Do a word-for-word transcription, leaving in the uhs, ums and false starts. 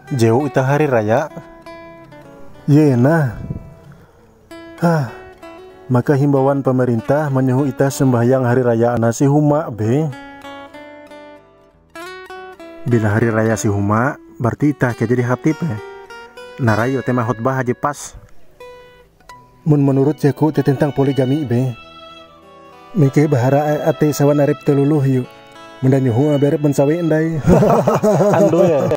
Jauh ita hari raya. Ye nah. Hah. Maka himbauan pemerintah menyuruh ita sembahyang hari raya nasi huma be. Bila hari raya si huma, berarti ita kayak jadi hatib eh. Narayo tema khutbah haji pas. Mun menurut jaku tentang poligami be. Mike bahara ate sawan arep teluluh yuk. Mendanyuhu berep mensawe endai. Ando ya.